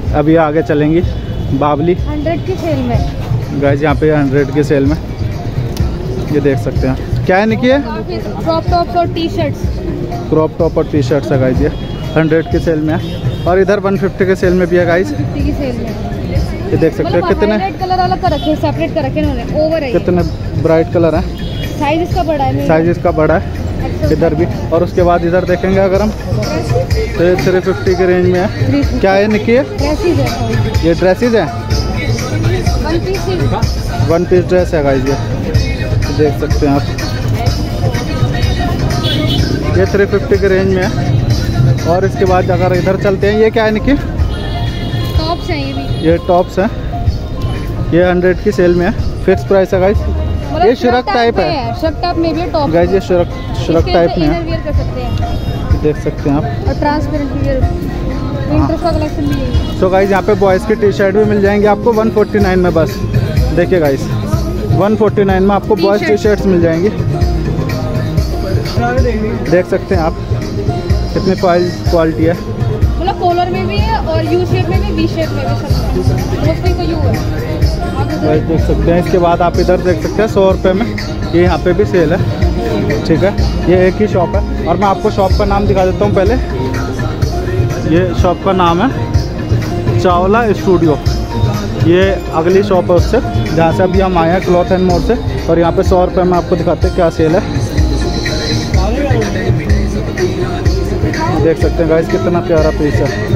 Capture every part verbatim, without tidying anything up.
अभी आगे चलेंगी बावली हंड्रेड की सेल में गाइस, यहाँ पे हंड्रेड की सेल में ये देख सकते हैं। क्या है निकी? क्रॉप टॉप और टी शर्ट्स, क्रॉप टॉप और टी शर्ट्स है गाइस, ये हंड्रेड की सेल में है। और इधर वन फिफ्टी के सेल में भी है गाइस, फिफ्टी की सेल में ये देख सकते हैं। कितने कलर अलग कर रखे हैं, सेपरेट कर रखे हैं, ओवर है, कितने ब्राइट कलर है। साइज इसका बड़ा है, साइज इसका बड़ा है इधर भी। और उसके बाद इधर देखेंगे अगर हम तो थ्री फिफ्टी के रेंज में है। क्या है निकी? ये ड्रेसेस है, वन पीस ड्रेस है गाइस, ये देख सकते हैं आप। ये थ्री फिफ्टी के रेंज में है। और इसके बाद अगर इधर चलते हैं, ये क्या है निकी? टॉप्स हैं ये भी, ये टॉप्स हैं, ये हंड्रेड की सेल में है, फिक्स प्राइस है गाइस। ये श्रग टाइप है, श्रग टाइप में भी है टॉप गाइस, ये श्रग श्रग टाइप में है, वियर कर सकते हैं, देख सकते हैं आप। और ट्रांसपेरेंट वियर, विंटर का कलेक्शन भी है। सो गाइस यहाँ पे बॉयज़ की टी शर्ट भी मिल जाएंगे आपको वन फोर्टी नाइन में। बस देखिए गाइस, वन फोर्टी नाइन में आपको बॉयज़ टी शर्ट्स मिल जाएंगी, देख सकते हैं आप कितनी क्वालिटी है। मतलब कॉलर में भी है और यू शेप में भी, वी शेप में भी, सब मोस्टली तो यू है, गाइस देख सकते हैं। इसके बाद आप इधर देख सकते हैं सौ रुपये में, ये यहाँ पे भी सेल है, ठीक है। ये एक ही शॉप है और मैं आपको शॉप का नाम दिखा देता हूँ पहले। ये शॉप का नाम है चावला स्टूडियो, ये अगली शॉप है उससे जहाँ से अभी हम आए हैं, क्लॉथ एंड मोर से। और यहाँ पे सौ रुपये में आपको दिखाते हैं क्या सेल है, देख सकते हैं गाइस कितना प्यारा पीस है।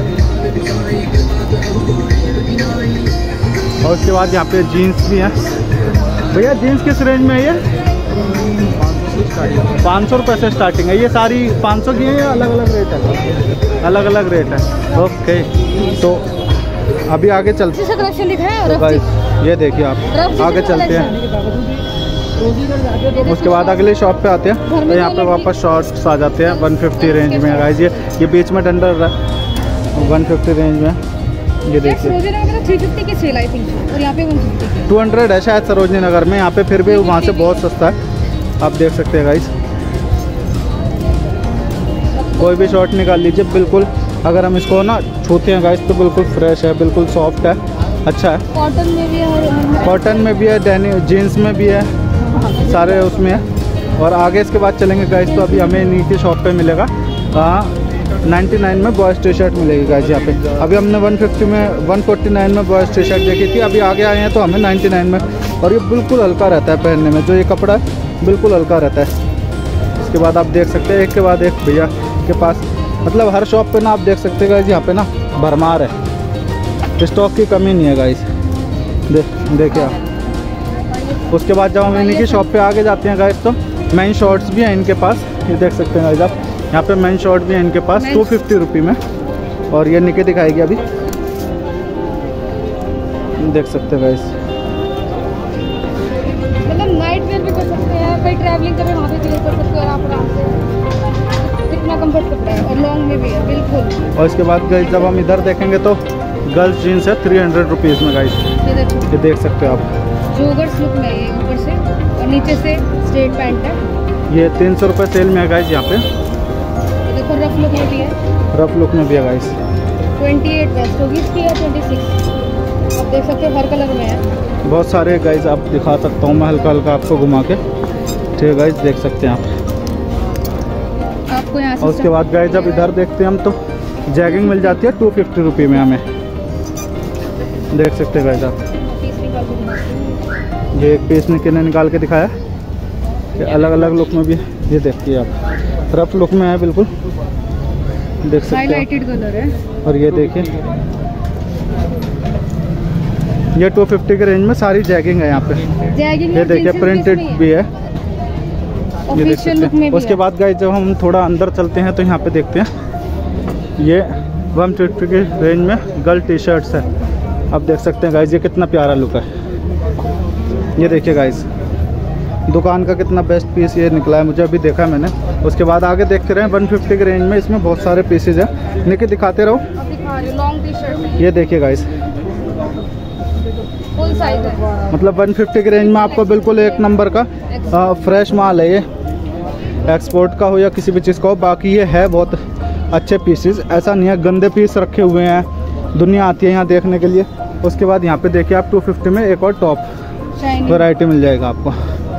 और उसके बाद यहाँ पे जीन्स भी हैं। भैया जीन्स किस रेंज में है? ये पाँच सौ रुपये से स्टार्टिंग है। ये सारी पाँच सौ की है या अलग अलग रेट है? अलग अलग रेट है, ओके। तो अभी आगे चलते हैं, तो गाइस ये देखिए आप, आगे चलते हैं। उसके बाद अगले शॉप पे आते हैं, तो यहाँ पे वापस शॉर्ट्स आ जाते हैं वन फिफ्टी रेंज में गाइस। ये ये बीच में डंडा वन फिफ्टी रेंज में, ये देखिए थ्री फिफ्टी की सेल आई थिंक, और यहाँ पे टू हंड्रेड है शायद सरोजनी नगर में, यहाँ पे फिर भी वहाँ से बहुत सस्ता है, आप देख सकते हैं गाइस। कोई भी शॉर्ट निकाल लीजिए, बिल्कुल अगर हम इसको ना छूते हैं गाइस तो बिल्कुल फ्रेश है, बिल्कुल सॉफ्ट है, अच्छा है। कॉटन में भी है, कॉटन में भी है, डेनी जीन्स में भी है, सारे उसमें है। और आगे इसके बाद चलेंगे गाइस तो अभी हमें इन्हीं की शॉप पे मिलेगा नाइन्टी नाइन में बॉयज़ टी शर्ट मिलेगी गाइस यहाँ पे। अभी हमने वन फिफ्टी में वन फोर्टी नाइन में बॉयज़ टी शर्ट देखी थी, अभी आगे आए हैं तो हमें नाइन्टी नाइन में। और ये बिल्कुल हल्का रहता है पहनने में, जो ये कपड़ा है बिल्कुल हल्का रहता है। इसके बाद आप देख सकते हैं एक के बाद एक भैया के पास, मतलब हर शॉप पे ना आप देख सकते हैं गाइस यहाँ पे ना भरमार है, स्टॉक की कमी नहीं है गाइस, देख देखिए आप। उसके बाद जब हम इन्हीं की शॉप पे आगे जाते हैं गाइस तो मेन शॉर्ट्स भी हैं इनके पास, ये देख सकते हैं गाइस आप, यहाँ पे मेन शॉर्ट भी है इनके पास टू फिफ्टी रुपी में। और ये निके दिखाएगी अभी, देख सकते हैं गाइस। मतलब नाइट वेयर भी कर सकते हैं, कहीं ट्रैवलिंग करें वहाँ पे भी कर सकते हैं आप आराम से, इतना कंफर्ट करता है। और लॉन्ग में भी है बिल्कुल। और इसके बाद गाइस जब हम इधर देखेंगे तो गर्ल्स जीन्स है थ्री हंड्रेड रुपीज़ में गाइस, ये देख सकते हो आप। जोगर्स लुक में है ऊपर से और नीचे से स्ट्रेट पैंट है, ये तीन सौ रुपये सेल में है गाइस यहाँ पे। देखो रफ लुक में भी है, रफ लुक में भी है गाइस। ट्वेंटी एट बेस्ट होगी इसकी या ट्वेंटी सिक्स, आप देख सकते हो हर कलर में है। बहुत सारे गाइस आप दिखा सकता हूँ मैं हल्का हल्का आपको घुमा के, ठीक है गाइस देख सकते हैं आप। आपको यहाँ से और उसके बाद गाइस जब इधर देखते हैं हम तो जैगिंग मिल जाती है टू फिफ्टी रुपी में हमें, देख सकते हैं गाइस आप। ये एक पीस ने निकाल के दिखाया, ये अलग अलग लुक में भी, ये देखिए आप रफ लुक में है बिल्कुल, देख सकते हैं हाइलाइटेड कलर है। और ये देखिए ये टू फिफ्टी के रेंज में सारी जैगिंग है यहाँ पे, जैगिंग ये देखिए प्रिंटेड भी है, ये देख सकते हैं। उसके बाद गाइस जब हम थोड़ा अंदर चलते हैं तो यहाँ पे देखते हैं ये वन फिफ्टी के रेंज में गर्ल टी शर्ट्स है, आप देख सकते हैं गाइस ये कितना प्यारा लुक है। ये देखिए गाइस दुकान का कितना बेस्ट पीस ये निकला है, मुझे अभी देखा मैंने। उसके बाद आगे देखते रहे वन फिफ्टी के रेंज में, इसमें बहुत सारे पीसेज हैं, निके दिखाते रहो। लॉन्ग टी शर्ट ये देखिए गाइस फुल साइज है, मतलब वन फिफ्टी के रेंज में आपको बिल्कुल एक नंबर का आ, फ्रेश माल है, ये एक्सपोर्ट का हो या किसी भी चीज़ का हो। बाकी ये है बहुत अच्छे पीसेस, ऐसा नहीं है गंदे पीस रखे हुए हैं दुनिया आती है यहाँ देखने के लिए। उसके बाद यहाँ पे देखिए आप टू फिफ्टी में एक और टॉप वैरायटी मिल जाएगा आपको।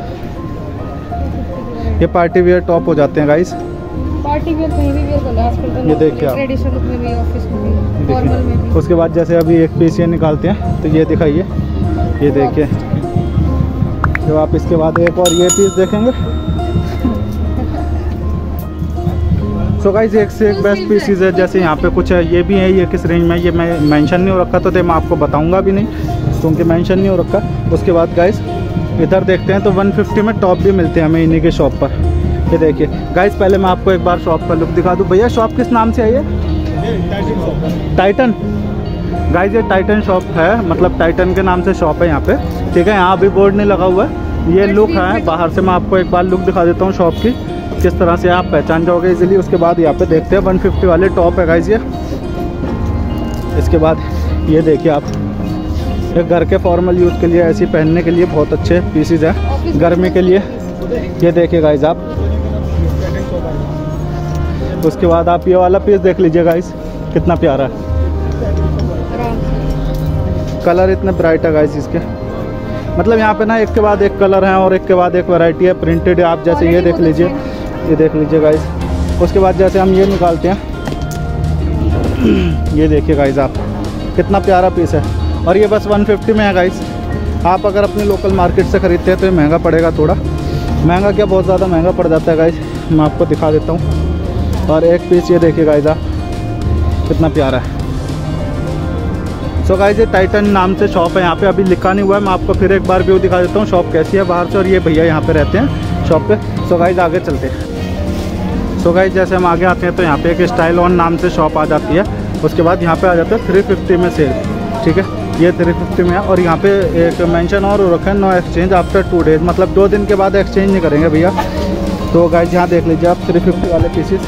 ये पार्टी वेयर टॉप हो जाते हैं गाइस, पार्टी वेयर कहीं भी वेयर कर लो आजकल। ये देखिए आप, ट्रेडिशनल लुक में भी, ऑफिस में भी, फॉर्मल में भी। उसके बाद जैसे अभी एक पीस ये निकालते हैं तो ये दिखाइए, ये देखिए। तो आप इसके बाद एक और ये पीस देखेंगे। सो so गाइस एक से एक बेस्ट पीसीज है। जैसे यहाँ पे कुछ है, ये भी है, ये किस रेंज में, ये मैं मेंशन नहीं हो रखा तो मैं आपको बताऊंगा भी नहीं क्योंकि मेंशन नहीं हो रखा। उसके बाद गाइस इधर देखते हैं तो वन फिफ्टी में टॉप भी मिलते हैं हमें इन्हीं के शॉप पर। ये देखिए गाइस, पहले मैं आपको एक बार शॉप का लुक दिखा दूँ। भैया शॉप किस नाम से है ये? टाइटन। गाइस ये टाइटन शॉप है, मतलब टाइटन के नाम से शॉप है यहाँ पे, ठीक है। यहाँ अभी बोर्ड नहीं लगा हुआ है। ये लुक है बाहर से, मैं आपको एक बार लुक दिखा देता हूँ शॉप की, किस तरह से आप पहचान जाओगे इजीली। उसके बाद यहाँ पे देखते हैं वन फिफ्टी वाले टॉप है गाइस ये। इसके बाद ये देखिए आप, एक घर के फॉर्मल यूज़ के लिए, ऐसी पहनने के लिए बहुत अच्छे पीसीज हैं गर्मी के लिए। ये देखिए गाइस आप। उसके बाद आप ये वाला पीस देख लीजिए गाइस, कितना प्यारा है, कलर इतने ब्राइट है गाइस इसके। मतलब यहाँ पे ना एक के बाद एक कलर है और एक के बाद एक वैरायटी है प्रिंटेड। आप जैसे ये देख लीजिए, ये देख लीजिए गाइस। उसके बाद जैसे हम ये निकालते हैं, ये देखिए गाइस आप, कितना प्यारा पीस है और ये बस वन फिफ्टी में है गाइस। आप अगर अपने लोकल मार्केट से ख़रीदते हैं तो ये महंगा पड़ेगा, थोड़ा महंगा क्या, बहुत ज़्यादा महंगा पड़ जाता है गाइस। मैं आपको दिखा देता हूँ। और एक पीस ये देखिए गाइस आप, कितना प्यारा है। सो गाइस ये टाइटन नाम से शॉप है, यहाँ पे अभी लिखा नहीं हुआ है। मैं आपको फिर एक बार व्यू दिखा देता हूँ शॉप कैसी है बाहर से। और ये भैया यहाँ पे रहते हैं शॉप पे। सो गाइस आगे चलते हैं। सो गाइस जैसे हम आगे आते हैं तो यहाँ पे एक स्टाइल ऑन नाम से शॉप आ जाती है। उसके बाद यहाँ पे आ जाता है थ्री फिफ्टी में सेल, ठीक है। ये थ्री फिफ्टी में है और यहाँ पे एक मेंशन और रखा है, no exchange after two days, मतलब दो दिन के बाद एक्सचेंज नहीं करेंगे भैया। तो गाइस यहाँ देख लीजिए आप थ्री फिफ्टी वाले पीसेस,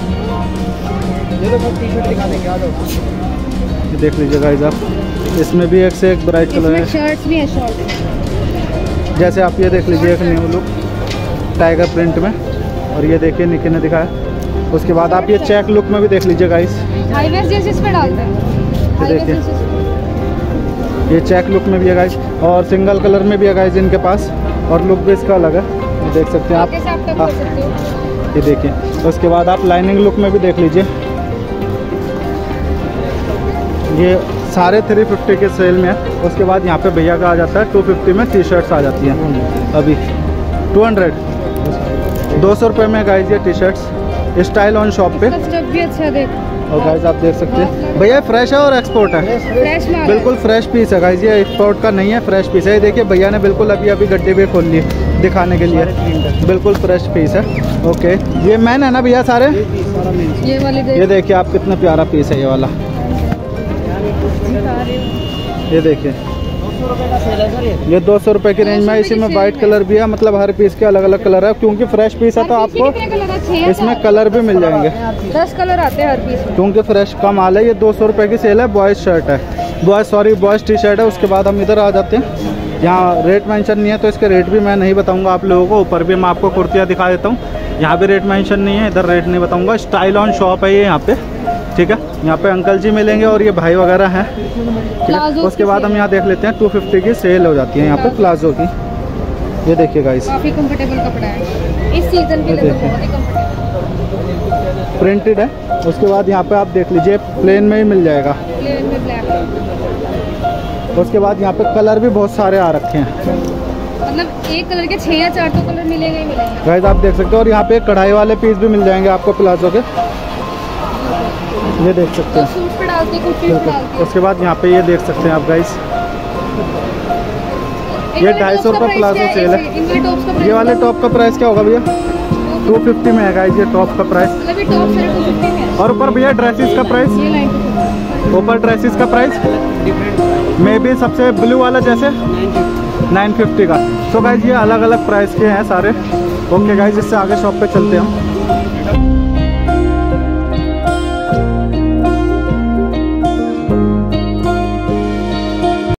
देख लीजिए गाइस आप। इसमें भी एक से एक ब्राइट कलर है, शर्ट्स भी है, शॉर्ट। जैसे आप ये देख लीजिए एक न्यू लुक टाइगर प्रिंट में। और ये देखिए निकी ने दिखाया। उसके बाद आप ये चेक लुक में भी देख लीजिए गाइस, हाई वेस्ट जींस इस पे डालते हैं। ये देखिए ये चेक लुक में भी है गाइस और सिंगल कलर में भी है गाइस इनके पास। और लुक भी इसका अलग है, ये देख सकते हैं आप। हाँ, ये देखिए। उसके बाद आप लाइनिंग लुक में भी देख लीजिए, ये सारे थ्री फिफ्टी के सेल में है। उसके बाद यहाँ पे भैया का आ जाता है टू फिफ्टी में टी शर्ट्स आ जाती हैं अभी टू हंड्रेड दो सौ रुपये में गाइस ये T shirts style on shop पे। स्टफ भी अच्छा देख। और गाइस आप देख सकते हैं भैया फ्रेश है और एक्सपोर्ट है, फ्रेश माल, बिल्कुल फ्रेश पीस है गाइस, ये एक्सपोर्ट का नहीं है, फ्रेश पीस है। ये देखिए भैया ने बिल्कुल अभी अभी गड्ढे भी खोल लिए दिखाने के लिए, बिल्कुल फ्रेश पीस है। ओके ये मैन है ना भैया सारे? ये वाले देख। ये देखिए आप कितना प्यारा पीस है ये वाला, ये देखिए ये दो सौ रुपये की रेंज में। इसी में वाइट कलर भी है, मतलब हर पीस के अलग अलग कलर है क्योंकि फ्रेश पीस है तो आपको इसमें कलर भी मिल जाएंगे। दस कलर आते हैं हर पीस में क्योंकि फ्रेश का माल है। ये दो सौ रुपये की सेल है, बॉयज़ शर्ट है, boys sorry boys T shirt है। उसके बाद हम इधर आ जाते हैं, यहाँ रेट मेंशन नहीं है तो इसके रेट भी मैं नहीं बताऊँगा आप लोगों को। ऊपर भी मैं आपको कुर्तियाँ दिखा देता हूँ, यहाँ भी रेट मेंशन नहीं है, इधर रेट नहीं बताऊँगा। स्टाइल ऑन शॉप है ये यहाँ पे, ठीक है। यहाँ पे अंकल जी मिलेंगे और ये भाई वगैरह हैं, ठीक है। उसके बाद हम यहाँ देख लेते हैं टू फिफ्टी की सेल हो जाती है यहाँ पे प्लाजो की। ये देखिए गाइस काफी कंफर्टेबल कपड़ा है इस सीजन के लिए, तो बहुत ही कंफर्टेबल प्रिंटेड है। उसके बाद यहाँ पे आप देख लीजिए प्लेन में ही मिल जाएगा, प्लेन में ब्लैक। उसके बाद यहाँ पे कलर भी बहुत सारे आ रखे हैं, मतलब एक कलर के छह या चार तो कलर मिलेंगे ही मिलेंगे गाइस आप देख सकते हो। और यहाँ पे कढ़ाई वाले पीस भी मिल जाएंगे आपको प्लाजो के, ये देख सकते हैं। सूट पे डालते हैं, कुर्ती पे डालते हैं। उसके बाद यहाँ पे ये देख सकते हैं आप गाइस, ये ढाई सौ रुपये प्लाजो सेल है। ये वाले टॉप का प्राइस क्या होगा भैया? टू फिफ्टी में है गाइस ये टॉप का प्राइस। मतलब ये टॉप सारे टू फिफ्टी में है। और ऊपर भैया ड्रेसेस का प्राइस, ये लाइन टू ऊपर ड्रेसेस का प्राइस मे भी सबसे ब्लू वाला जैसे नाइन फिफ्टी का। सो गाइस ये अलग अलग प्राइस के हैं सारे। ओके गाइस इससे आगे शॉप पे चलते हैं हम।